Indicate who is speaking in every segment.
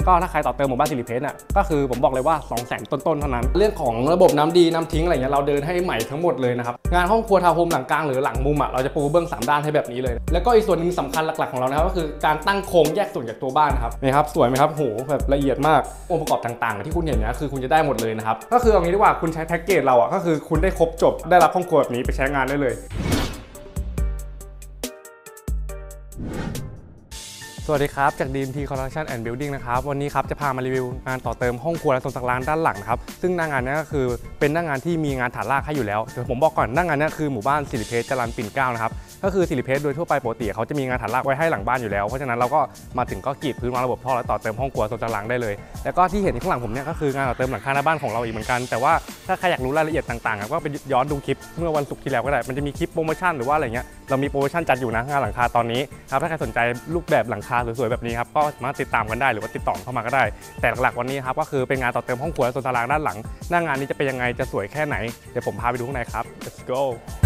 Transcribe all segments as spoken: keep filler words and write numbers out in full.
Speaker 1: ก็ถ้าใครต่อเติมหมู่บ้านสิริเพชรน่ะก็คือผมบอกเลยว่า สองแสน ต้นๆเท่านั้นเรื่องของระบบน้ำดีน้ำทิ้งอะไรเงี้ยเราเดินให้ใหม่ทั้งหมดเลยนะครับงานห้องครัวทาวน์โฮมหลังกลางหรือหลังมุมอ่ะเราจะปูเบื้องสามด้านให้แบบนี้เลยแล้วก็อีกส่วนหนึ่งสำคัญหลักๆของเรานะครับก็คือการตั้งโครงแยกส่วนจากตัวบ้านนะครับนี่ครับสวยไหมครับโหแบบละเอียดมากองค์ประกอบต่างๆที่คุณเห็นเนี่ยคือคุณจะได้หมดเลยนะครับก็คือเอางี้ดีกว่าคุณใช้แพ็กเกจเราอ่ะก็คือคุณได้ครบจบได้รับห้องครัวแบบนี้ไปใช้งานได้เลยสวัสดีครับจาก ดี เอ็ม ที Construction and Building นะครับวันนี้ครับจะพามารีวิวงานต่อเติมห้องครัวและโซนต่างๆด้านหลังนะครับซึ่งหน้างานนี้ก็คือเป็นหน้างานที่มีงานฐานรากให้อยู่แล้วเดี๋ยวผมบอกก่อนหน้างานนี้คือหมู่บ้านสิริเพชรจรัญปิ่นเกล้านะครับก็คือสิริเพชรโดยทั่วไปปกติเขาจะมีงานฐานรากไว้ให้หลังบ้านอยู่แล้วเพราะฉะนั้นเราก็มาถึงก็กรีดพื้นวางระบบท่อแล้วต่อเติมห้องครัวโซนต่างๆได้เลยแล้วก็ที่เห็นข้างหลังผมเนี่ยก็คืองานต่อเติมหลังคาหน้าบ้านของเราอีกเหมือนกันแต่ว่าถ้าใครอยากรู้รายละเอียดต่างๆก็ไปย้อนดูคลิปเมื่อวันศุกร์ที่แล้วก็ได้มันจะมีคลิปโปรโมชั่นหรือว่าอะไรเงี้ยเรามีโปรโมชั่นจัดอยู่นะงานหลังคาตอนนี้ครับถ้าใครสนใจรูปแบบหลังคาสวยๆแบบนี้ครับก็สามารถติดตามกันได้หรือว่าติดต่อเข้ามาก็ได้แต่หลักๆวันนี้ครับก็คือเป็นงานต่อเติมห้องครัวและโซนตารางด้านหลังหน้างานนี้จะเป็นยังไงจะสวยแค่ไหนเดี๋ยวผมพาไปดูข้างในครับ let's go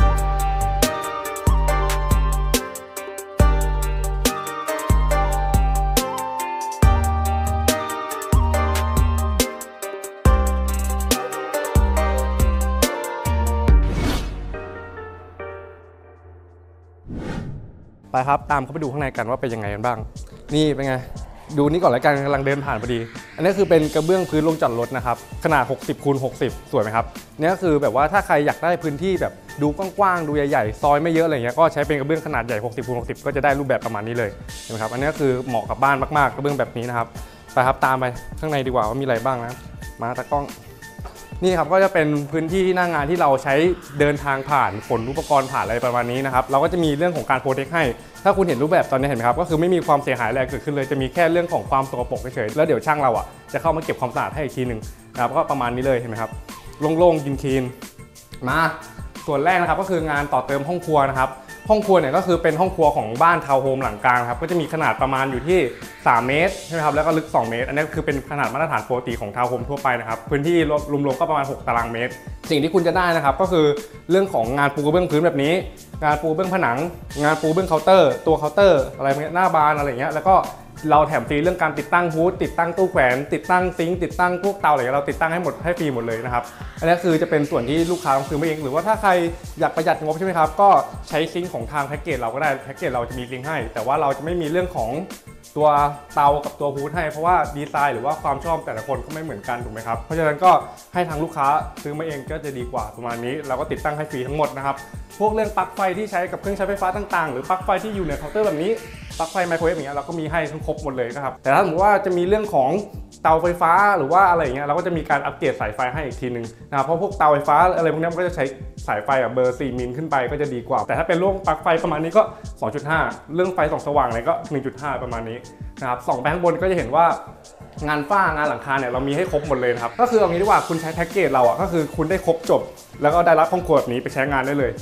Speaker 1: ไปครับตามเข้าไปดูข้างในกันว่าเป็นยังไงกันบ้างนี่เป็นไงดูนี่ก่อนแล้วกันกำลังเดินผ่านพอดีอันนี้คือเป็นกระเบื้องพื้นลงจอดรถนะครับขนาดหกสิบคูณหกสิบสวยไหมครับนี่ก็คือแบบว่าถ้าใครอยากได้พื้นที่แบบดูกว้างๆดูใหญ่ๆซอยไม่เยอะอะไรเงี้ยก็ใช้เป็นกระเบื้องขนาดใหญ่หกสิบคูณหกสิบก็จะได้รูปแบบประมาณนี้เลยใช่ไหมครับอันนี้ก็คือเหมาะกับบ้านมากๆกระเบื้องแบบนี้นะครับไปครับตามไปข้างในดีกว่าว่ามีอะไรบ้างนะมาตากล้องนี่ครับก็จะเป็นพื้นที่หน้างานที่เราใช้เดินทางผ่านขนอุปกรณ์ผ่านอะไรประมาณนี้นะครับเราก็จะมีเรื่องของการโปรเทคให้ถ้าคุณเห็นรูปแบบตอนนี้เห็นไหมครับก็คือไม่มีความเสียหายอะไรเกิดขึ้นเลยจะมีแค่เรื่องของความสกปรกเฉยๆแล้วเดี๋ยวช่างเราอ่ะจะเข้ามาเก็บความสะอาดให้อีกทีหนึ่งนะครับก็ประมาณนี้เลยเห็นไหมครับโล่งๆกินคีนมาส่วนแรกนะครับก็คืองานต่อเติมห้องครัวนะครับห้องครัวเนี่ยก็คือเป็นห้องครัวของบ้านทาวน์โฮมหลังกลางครับก็จะมีขนาดประมาณอยู่ที่สามเมตรใช่ไหมครับแล้วก็ลึกสองเมตรอันนี้คือเป็นขนาดมาตรฐานปกติของทาวน์โฮมทั่วไปนะครับพื้นที่รวมๆก็ประมาณหกตารางเมตรสิ่งที่คุณจะได้นะครับก็คือเรื่องของงานปูกระเบื้องพื้นแบบนี้งานปูเบื้องผนังงานปูเบื้องเคาน์เตอร์ตัวเคาน์เตอร์อะไรเงี้ยหน้าบานอะไรเงี้ยแล้วก็เราแถมฟรีเรื่องการติดตั้งฮูดติดตั้งตู้แขวนติดตั้งซิงค์ติดตั้งพวกเตาอะไรเราติดตั้งให้หมดให้ฟรีหมดเลยนะครับอันนี้คือจะเป็นส่วนที่ลูกค้าต้องซื้อมาเองหรือว่าถ้าใครอยากประหยัดงบใช่ไหมครับก็ใช้ซิงค์ของทางแพ็กเกจเราก็ได้แพ็กเกจเราจะมีซิงค์ให้แต่ว่าเราจะไม่มีเรื่องของตัวเตากับตัวฮูดให้เพราะว่าดีไซน์หรือว่าความชอบแต่ละคนก็ไม่เหมือนกันถูกไหมครับเพราะฉะนั้นก็ให้ทางลูกค้าซื้อมาเองก็จะดีกว่าประมาณนี้เราก็ติดตั้งให้ฟรีทั้งหมดนะครับพวกเรื่องปลั๊กไฟที่ใช้กับเครื่องใช้ไฟฟ้าต่างๆหรือปลั๊กไฟที่อยู่ในเคาน์เตอร์แบบนี้ปลั๊กไฟไมโครเวฟอย่างเงี้ยเราก็มีให้ทั้งครบหมดเลยนะครับแต่ถ้าสมมติว่าจะมีเรื่องของเตาไฟฟ้าหรือว่าอะไรอย่างเงี้ยเราก็จะมีการอัปเกรดสายไฟให้อีกทีนึงนะครับเพราะพวกเตาไฟฟ้าอะไรพวกนี้มันก็จะใช้สายไฟแบบเบอร์สี่มิลขึ้นไปก็จะดีกว่าแต่ถ้าเป็นเรื่องปลั๊กไฟประมาณนี้ก็ สองจุดห้า เรื่องไฟส่องสว่างอะไรก็ หนึ่งจุดห้า ประมาณนี้นะครับส่องไปข้างบนก็จะเห็นว่างานฝ้างานหลังคาเนี่ยเรามีให้ครบหมดเลยครับก็คือเอางี้ดีกว่าคุณใช้แพ็กเกจเราอ่ะก็คือคุณได้ครบจบแล้วก็ได้รับห้องครัวแบบนี้ไปใช้งานได้เลย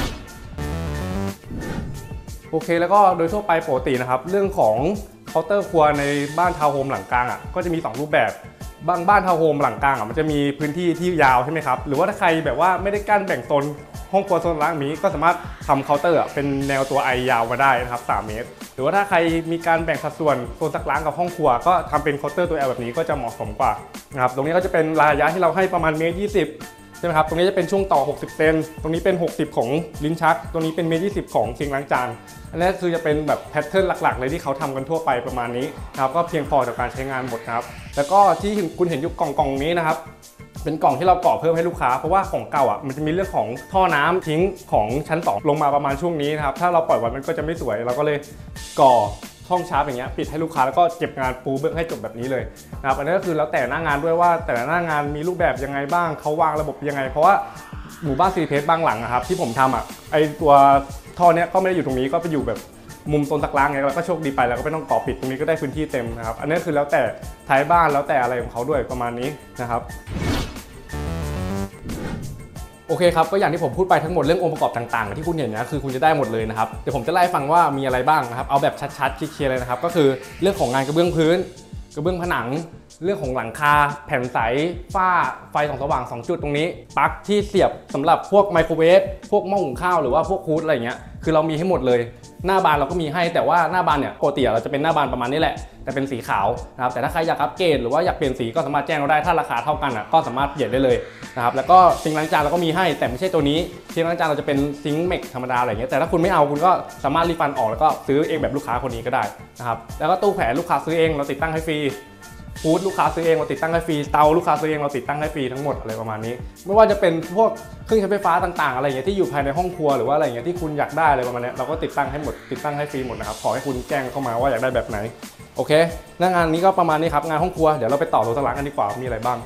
Speaker 1: โอเคแล้วก็โดยทั่วไปปกตินะครับเรื่องของเคาน์เตอร์ครัวในบ้านทาวน์โฮมหลังกลางอ่ะก็จะมีสองรูปแบบบางบ้านทาวน์โฮมหลังกลางอ่ะมันจะมีพื้นที่ที่ยาวใช่ไหมครับหรือว่าถ้าใครแบบว่าไม่ได้กั้นแบ่งโซนห้องครัวโซนล่างนี้ก็สามารถทำเคาน์เตอร์เป็นแนวตัวไอยาวมาได้นะครับสามเมตรหรือว่าถ้าใครมีการแบ่งสัดส่วนโซนซักล้างกับห้องครัวก็ทำเป็นเคาน์เตอร์ตัว L แบบนี้ก็จะเหมาะสมกว่านะครับตรงนี้ก็จะเป็นระยะที่เราให้ประมาณเมตรยี่สิบใช่ไหมครับตรงนี้จะเป็นช่วงต่อหกสิบเซนตรงนี้เป็นหกสิบของลิ้นชักตรงนี้เป็นเมตรยี่สิบของซิงค์ล้างจานอันนี้คือจะเป็นแบบแพทเทิร์นหลักๆเลยที่เขาทำกันทั่วไปประมาณนี้นะครับก็เพียงพอต่อการใช้งานหมดนะครับแล้วก็ที่คุณเห็นอยู่กล่องกล่องนี้นะครับเป็นกล่องที่เราก่อเพิ่มให้ลูกค้าเพราะว่าของเก่าอ่ะมันจะมีเรื่องของท่อน้ำทิ้งของชั้นสองลงมาประมาณช่วงนี้นะครับถ้าเราปล่อยไว้มันก็จะไม่สวยเราก็เลยก่อช่องชาร์ปอย่างเงี้ยปิดให้ลูกค้าแล้วก็เก็บงานปูเบื้องให้จบแบบนี้เลยนะครับอันนี้ก็คือแล้วแต่หน้างานด้วยว่าแต่ละหน้างานมีรูปแบบยังไงบ้างเขาวางระบบยังไงเพราะว่าหมู่บ้านสิริเพชรบางหลังนะครับที่ผมทำอ่ะไอตัวท่อเนี้ยก็ไม่ได้อยู่ตรงนี้ก็ไปอยู่แบบมุมโซนซักล้างไงเราก็โชคดีไปแล้วก็ไม่ต้องก่อปิดตรงนี้ก็ได้พื้นที่เต็มนะครับอันนี้คือแล้วแต่ท้ายบ้านแล้วแต่อะไรของเขาด้วยประมาณนี้นะครับโอเคครับก็อย่างที่ผมพูดไปทั้งหมดเรื่ององค์ประกอบต่างๆที่คุณเห็นนะคือคุณจะได้หมดเลยนะครับเดี๋ยวผมจะไล่ฟังว่ามีอะไรบ้างนะครับเอาแบบชัดๆเคลียร์ๆเลยนะครับก็คือเรื่องของงานกระเบื้องพื้นกระเบื้องผนังเรื่องของหลังคาแผ่นใสฝ้าไฟส่องสว่างสองจุดตรงนี้ปลั๊กที่เสียบสำหรับพวกไมโครเวฟพวกหม้อหุงข้าวหรือว่าพวกฮูดอะไรเงี้ยคือเรามีให้หมดเลยหน้าบานเราก็มีให้แต่ว่าหน้าบานเนี่ยปกติเราจะเป็นหน้าบานประมาณนี้แหละแต่เป็นสีขาวนะครับแต่ถ้าใครอยากอัปเกรดหรือว่าอยากเปลี่ยนสีก็สามารถแจ้งเราได้ถ้าราคาเท่ากันอ่ะก็สามารถเปลี่ยนได้เลยนะครับแล้วก็ซิงค์ล้างจานเราก็มีให้แต่ไม่ใช่ตัวนี้ซิงค์ล้างจานเราจะเป็นซิงค์เมกธรรมดาอะไรเงี้ยแต่ถ้าคุณไม่เอาคุณก็สามารถรีฟันออกแล้วก็ซื้อเองแบบลูกค้าคนนี้ก็ได้นะครับแล้วก็ตู้แขวนลูกค้าซื้อเองเราติดตั้งให้ฟรีฟู้ดลูกค้าซื้อเองเราติดตั้งให้ฟรีเตาลูกค้าซื้อเองเราติดตั้งให้ฟรีทั้งหมดอะไรประมาณนี้ไม่ว่าจะเป็นพวกเครื่องใช้ไฟฟ้าต่างๆอะไรอย่างเงี้ยที่อยู่ภายในห้องครัวหรือว่าอะไรอย่างเงี้ยที่คุณอยากได้อะไรประมาณนี้เราก็ติดตั้งให้หมดติดตั้งให้ฟรีหมดนะครับขอให้คุณแจ้งเข้ามาว่าอยากได้แบบไหนโอเคหน้างานนี้ก็ประมาณนี้ครับงานห้องครัวเดี๋ยวเราไปต่อโซนล้างกันดีกว่ามีอะไรบ้าง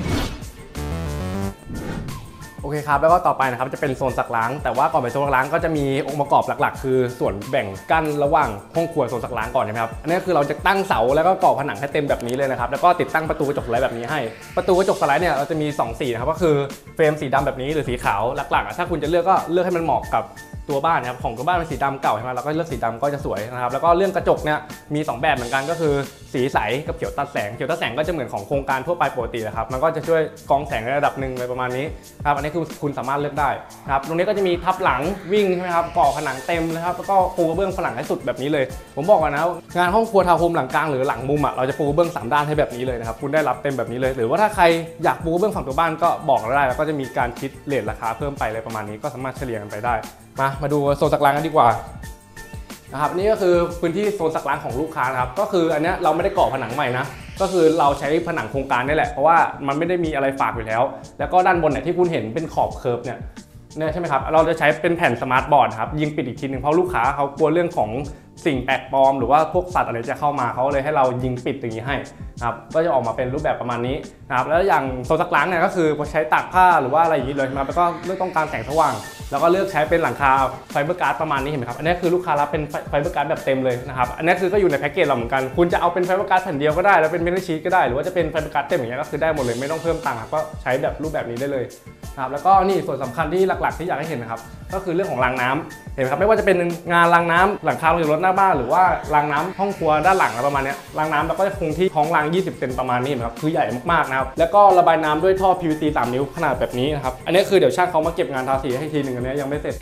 Speaker 1: โอเคครับแล้วก็ต่อไปนะครับจะเป็นโซนซักล้างแต่ว่าก่อนไปโซนซักล้างก็จะมีองค์ประกอบหลักๆคือส่วนแบ่งกั้นระหว่างห้องครัวโซนซักล้างก่อนใช่ไหมครับอันนี้คือเราจะตั้งเสาแล้วก็ก่อผนังให้เต็มแบบนี้เลยนะครับแล้วก็ติดตั้งประตูกระจกสไลด์แบบนี้ให้ประตูกระจกสไลด์เนี่ยเราจะมีสองสีนะครับก็คือเฟรมสีดำแบบนี้หรือสีขาวหลักๆถ้าคุณจะเลือกก็เลือกให้มันเหมาะกับตัวบ้านนะครับของตัวบ้านเป็นสีดำเก่าใช่ไหมเราก็เลือกสีดำก็จะสวยนะครับแล้วก็เรื่องกระจกเนี่ยมีสองแบบเหมือนกันก็คือสีใสกับเขียวตัดแสงเขียวตัดแสงก็จะเหมือนของโครงการทั่วไปปกตินะครับมันก็จะช่วยกรองแสงในระดับหนึ่งอะไรประมาณนี้ครับอันนี้คือคุณสามารถเลือกได้ครับตรงนี้ก็จะมีทับหลังวิ่งใช่ไหมครับก่อผนังเต็มนะครับแล้วก็ปูกระเบื้องผนังให้สุดแบบนี้เลยผมบอกก่อนนะงานห้องครัวทาวน์โฮมหลังกลางหรือหลังมุมอ่ะเราจะปูกระเบื้องสามด้านให้แบบนี้เลยนะครับคุณได้รับเต็มแบบนี้เลยหรือว่าถ้าใครอยากปูกระเบื้องฝั่งตัวบ้านก็บอกเราได้แล้วก็จะมีการคิดเรทราคาเพิ่มไปอะไรประมาณนี้ก็สามารถเฉลี่ยกันไปได้มามาดูโซนซักล้างกันดีกว่านะครับนี่ก็คือพื้นที่โซนซักล้างของลูกค้านะครับก็คืออันนี้เราไม่ได้ก่อผนังใหม่นะก็คือเราใช้ผนังโครงการนี่แหละเพราะว่ามันไม่ได้มีอะไรฝากอยู่แล้วแล้วก็ด้านบนเนี่ยที่คุณเห็นเป็นขอบเคิร์ฟเนี่ยเนี่ยใช่ไหมครับเราจะใช้เป็นแผ่นสมาร์ทบอร์ดครับยิงปิดอีกทีหนึ่งเพราะลูกค้าเขากลัวเรื่องของสิ่งแปลกปลอมหรือว่าพวกสัตว์อะไรจะเข้ามาเขาเลยให้เรายิงปิดอย่างนี้ให้ครับก็จะออกมาเป็นรูปแบบประมาณนี้นะครับแล้วอย่างโซนซักล้างเนี่ยก็คือใช้ตากผ้าหรือว่าอะไรอย่างนี้เลยนะครับแล้วก็เลือกต้องการแสงสว่างแล้วก็เลือกใช้เป็นหลังคาไฟเบอร์การ์ดประมาณนี้เห็นไหมครับอันนี้คือลูกค้ารับเป็นไฟเบอร์การ์ดแบบเต็มเลยนะครับอันนี้คือก็อยู่ในแพ็กเกจเราเหมือนกันคุณจะเอาเป็นไฟเบอร์การ์ดแผ่นเดียวก็ได้แล้วเป็นเมทัลชีทก็ได้หรือว่าจะเป็นไฟเบอร์การ์ดเต็มอย่างเงี้ยก็คือได้หมดเลยไม่ต้องเพิ่มตังค์ครับก็ใช้แบบรูปแบบนี้ได้เลยครับแล้วก็นี่ส่วนสำคัญที่หลักๆที่อยากให้เห็นนะครับก็คือเรื่องของรางน้ำเห็นไหมครับไม่ว่าจะเป็นงานรางน้ำหลังคาโรงรถหน้าบ้านหรือว่ารางน้ำห้องครัวด้านหลังอะไรประมาณนี้รางน้ำเราก็จะคงที่ท้องรางยี่สิบเซนประมาณนี้นะครับคือใหญ่มากๆนะครับแล้วก็ระบายน้ำด้วยท่อ พี วี ซี สามนิ้วขนาดแบบนี้นะครับอันนี้คือเดี๋ยวช่างเขามาเก็บงานทาสีให้ทีหนึ่งอันนี้ยังไม่เสร็จ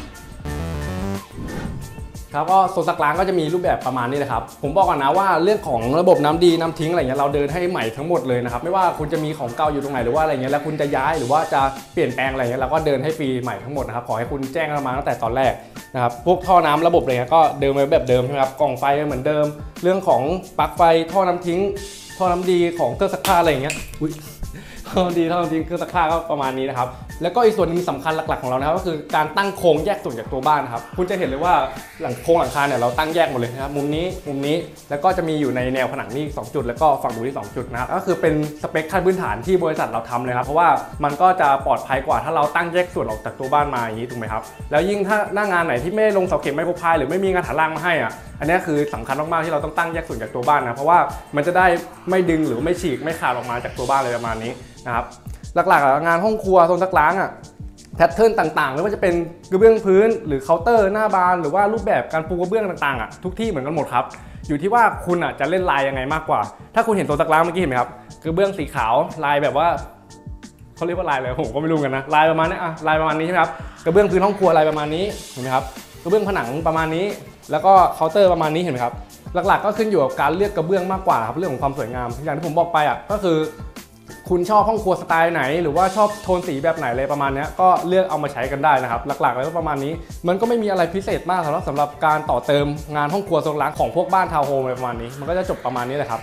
Speaker 1: ครับก็โซนซักล้างก็จะมีรูปแบบประมาณนี้เลยครับผมบอกก่อนนะว่าเรื่องของระบบน้ำดีน้ำทิ้งอะไรเงี้ยเราเดินให้ใหม่ทั้งหมดเลยนะครับไม่ว่าคุณจะมีของเก่าอยู่ตรงไหนหรือว่าอะไรเงี้ยแล้วคุณจะย้ายหรือว่าจะเปลี่ยนแปลงอะไรเงี้ยเราก็เดินให้ฟรีใหม่ทั้งหมดนะครับขอให้คุณแจ้งเรามาตั้งแต่ตอนแรกนะครับพวกท่อน้ำระบบอะไรเงี้ยก็เดิมไว้แบบเดิมใช่ไหมครับกล่องไฟเหมือนเดิมเรื่องของปลั๊กไฟท่อน้ำทิ้งท่อน้ำดีของเครื่องซักผ้าอะไรเงี้ยท่อน้ำดีท่อน้ำทิ้งเครื่องซักผ้าก็ประมาณนี้นะครับแล้วก็อีกส่วนนึงสำคัญหลักๆของเรานะครับก็คือการตั้งโครงแยกส่วนจากตัวบ้านครับคุณจะเห็นเลยว่าหลังโครงหลังคาเนี่ยเราตั้งแยกหมดเลยนะครับมุมนี้มุมนี้แล้วก็จะมีอยู่ในแนวผนังนี่สองจุดแล้วก็ฝั่งดูที่สองจุดนะครับก็คือเป็นสเปคขั้นพื้นฐานที่บริษัทเราทำเลยครับเพราะว่ามันก็จะปลอดภัยกว่าถ้าเราตั้งแยกส่วนออกจากตัวบ้านมาอย่างนี้ถูกไหมครับแล้วยิ่งถ้าหน้างานไหนที่ไม่ลงเสาเข็มไมโครพายหรือไม่มีงานฐานล่างมาให้อ่ะอันนี้คือสำคัญมากๆที่เราต้องตั้งแยกส่วนจากตัวบ้านนะเพราะว่ามันจะได้ไม่ดึงหรือไม่ฉีกไม่ขาดออกมาจากตัวบ้านเลยประมาณนี้นะครับหลักๆงานห้องครัวโซนซักล้างอ่ะแพทเทิร์นต่างๆไม่ว่าจะเป็นกระเบื้องพื้นหรือเคาน์เตอร์หน้าบานหรือว่ารูปแบบการปูกระเบื้องต่างๆอ่ะทุกที่เหมือนกันหมดครับอยู่ที่ว่าคุณอ่ะจะเล่นลายยังไงมากกว่าถ้าคุณเห็นโซนซักล้างเมื่อกี้เห็นไหมครับกระเบื้องสีขาวลายแบบว่าเขาเรียกว่าลายอะไรผมก็ไม่รู้กันนะลายประมาณนี้อ่ะลายประมาณนี้ใช่ไหมครับกระเบื้องพื้นห้องครัวลายประมาณนี้เห็นไหมครับกระเบื้องผนังประมาณนี้แล้วก็เคาน์เตอร์ประมาณนี้เห็นไหมครับหลักๆก็ขึ้นอยู่กับการเลือกกระเบื้องมากกว่าครับเรื่องของความสวยงามอย่างที่ผมบอกไปอ่ะก็คือคุณชอบห้องครัวสไตล์ไหนหรือว่าชอบโทนสีแบบไหนเลยประมาณนี้ก็เลือกเอามาใช้กันได้นะครับหลักๆแล้วประมาณนี้มันก็ไม่มีอะไรพิเศษมากสำหรับสำหรับการต่อเติมงานห้องครัวโซนล้างของพวกบ้านทาวน์โฮมอะไรประมาณนี้มันก็จะจบประมาณนี้แหละครับ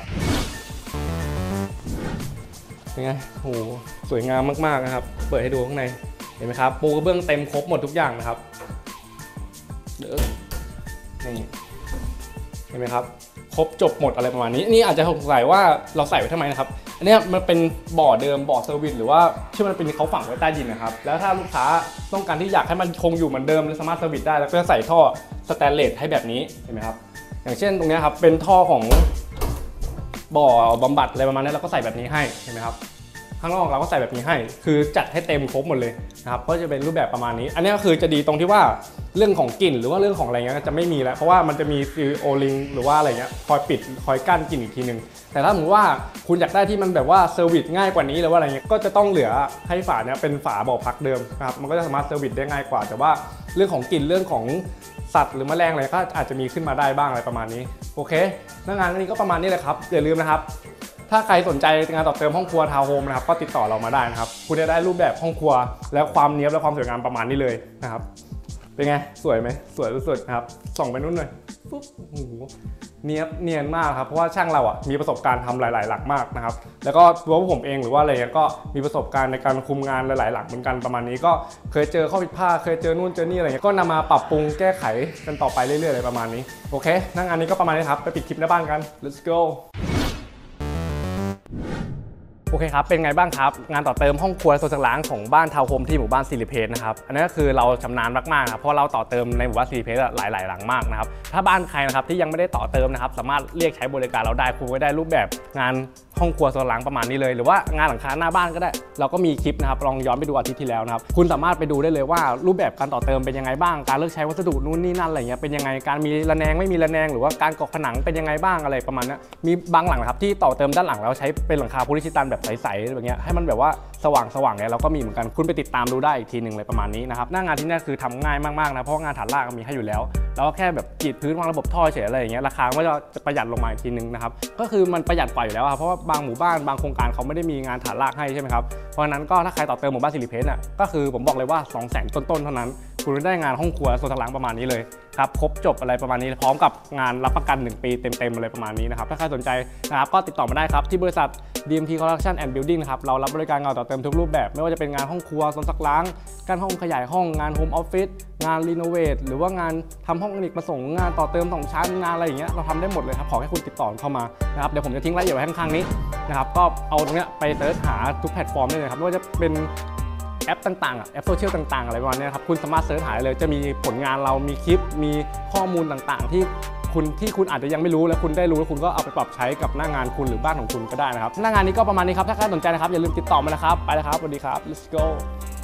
Speaker 1: เป็นไงโหสวยงามมากๆนะครับเปิดให้ดูข้างในเห็นไหมครับปูกระเบื้องเต็มครบหมดทุกอย่างนะครับเด้อนี่เห็นไหมครับครบจบหมดอะไรประมาณนี้นี่อาจจะสงสัยว่าเราใส่ไว้ทำไมนะครับอันนี้มันเป็นบ่อเดิมบ่อเซอร์วิสหรือว่าที่มันเป็นเขาฝังไว้ใต้ดินนะครับแล้วถ้าลูกค้าต้องการที่อยากให้มันคงอยู่เหมือนเดิมและสามารถเซอร์วิสได้แล้วก็ใส่ท่อสแตนเลสให้แบบนี้เห็นไหมครับอย่างเช่นตรงนี้ครับเป็นท่อของบ่อบำบัดอะไรประมาณนี้เราก็ใส่แบบนี้ให้เห็นไหมครับข้างนอกเราก็ใส่แบบนี้ให้คือจัดให้เต็มครบหมดเลยนะครับก็จะเป็นรูปแบบประมาณนี้อันนี้ก็คือจะดีตรงที่ว่าเรื่องของกลิ่นหรือว่าเรื่องของอะไรเงี้ยจะไม่มีแล้วเพราะว่ามันจะมีซีโอลิงหรือว่าอะไรเงี้ยคอยปิดคอยกั้นกลิ่นอีกทีนึงแต่ถ้าสมมติว่าคุณอยากได้ที่มันแบบว่าเซอร์วิสง่ายกว่านี้หรือว่าอะไรเงี้ยก็จะต้องเหลือให้ฝาเนี้ยเป็นฝาบ่อพักเดิมนะครับมันก็จะสามารถเซอร์วิสได้ง่ายกว่าแต่ว่าเรื่องของกลิ่นเรื่องของสัตว์หรือแมลงอะไรก็อาจจะมีขึ้นมาได้บ้างอะไรประมาณนี้โอเคหน้างานนี้ก็ประมาณนี้เลยครับอย่าลืมนะครับถ้าใครสนใจงานต่อเติมห้องครัวทาวน์โฮมนะครับก็ติดต่อเรามาได้นะครับคุณจะได้รูปแบบห้องครัวและความเนี๊ยบและความสวยงามประมาณนี้เลยนะครับเป็นไงสวยไหมสวยสุดๆนะครับส่องไปนู่นหน่อยปุ๊บโอ้โหเนียบเนียนมากครับเพราะว่าช่างเราอ่ะมีประสบการณ์ทำหลายๆหลักมากนะครับแล้วก็ตัวผมเองหรือว่าอะไรก็มีประสบการณ์ในการคุมงานหลายๆหลักเหมือนกันประมาณนี้ก็เคยเจอข้อผิดพลาดเคยเจอนู่นเจอนี่อะไรเงี้ยก็นำมาปรับปรุงแก้ไขกันต่อไปเรื่อยๆอะไรประมาณนี้โอเคหน้างานนี้ก็ประมาณนี้ครับไปปิดคลิปหน้าบ้านกัน let's goโอเคครับเป็นไงบ้างครับงานต่อเติมห้องครัวโซนสังล้างของบ้านทาวน์โฮมที่หมู่บ้านสิริเพชรนะครับอันนี้ก็คือเราชำนาญมากๆครับเพราะเราต่อเติมในหมู่บ้านสิริเพชรหลายๆหลังมากนะครับถ้าบ้านใครนะครับที่ยังไม่ได้ต่อเติมนะครับสามารถเรียกใช้บริการเราได้คุณก็ได้รูปแบบงานห้องครัวโซนหลังประมาณนี้เลยหรือว่างานหลังคาหน้าบ้านก็ได้เราก็มีคลิปนะครับลองย้อนไปดูอาทิตย์ที่แล้วนะครับคุณสามารถไปดูได้เลยว่ารูปแบบการต่อเติมเป็นยังไงบ้างการเลือกใช้วัสดุนู่นนี่นั่นอะไรเงี้ยเป็นยังไงการมีระแนงไม่มีระแนงหรือว่าการก่อผนังเป็นยังไงบ้างอะไรประมาณนี้มีบางหลังนะครับที่ต่อเติมด้านหลังแล้วใช้เป็นหลังคาโพลิสติตันแบบใสๆแบบเงี้ยให้มันแบบว่าสว่างสว่างเนี่ยเราก็มีเหมือนกันคุณไปติดตามดูได้อีกทีหนึ่งเลยประมาณนี้นะครับหน้างานที่นี่คือทำง่ายมากๆนะเพราะงานฐานรากมีให้อยู่แล้วแล้วก็แค่แบบกรีดพื้นวางระบบท่อเฉยอะไรอย่างเงี้ยราคาก็จะประหยัดลงมาอีกทีนึงนะครับก็คือมันประหยัดกว่าอยู่แล้วครับเพราะว่าบางหมู่บ้านบางโครงการเขาไม่ได้มีงานฐานรากให้ใช่ไหมครับเพราะฉะนั้นก็ถ้าใครต่อเติมหมู่บ้านสิริเพชรน่ะก็คือผมบอกเลยว่า สองแสน ต้นๆเท่านั้นคุณได้งานห้องครัวโซนหลังประมาณนี้เลยครับครบจบอะไรประมาณนี้พร้อมกับงานรับประกันหนึ่งปีเต็มๆอะไรประมาณนี้นะครับถ้าใครสนใจนะครับก็ติดต่อมาได้ครับที่บริษัท ดี เอ็ม ที Construction and Building นะครับเรารับบริการงานต่อเติมทุกรูปแบบไม่ว่าจะเป็นงานห้องครัวโซนซักล้างการห้องขยายห้องงานโฮมออฟฟิศงานรีโนเวทหรือว่างานทำห้องอเนกประสงค์งานต่อเติมสองชั้นงานอะไรอย่างเงี้ยเราทำได้หมดเลยครับขอแค่คุณติดต่อเข้ามานะครับเดี๋ยวผมจะทิ้งรายละเอียดไว้ข้างๆนี้นะครับก็เอาตรงเนี้ยไปเสิร์ชหาทุกแพลตฟอร์มได้เลยครับไม่ว่าจะเป็นแอปต่างๆแอปโซเชียลต่างๆอะไรประมาณนี้ครับคุณสามารถเสิร์ชหาเลยจะมีผลงานเรามีคลิปมีข้อมูลต่างๆที่คุณที่คุณอาจจะยังไม่รู้แล้วคุณได้รู้แล้วคุณก็เอาไปปรับใช้กับหน้างานคุณหรือบ้านของคุณก็ได้นะครับหน้างานนี้ก็ประมาณนี้ครับถ้าใครสนใจนะครับอย่าลืมติดต่อมานะครับไปแล้วครับสวัสดีครับ let's go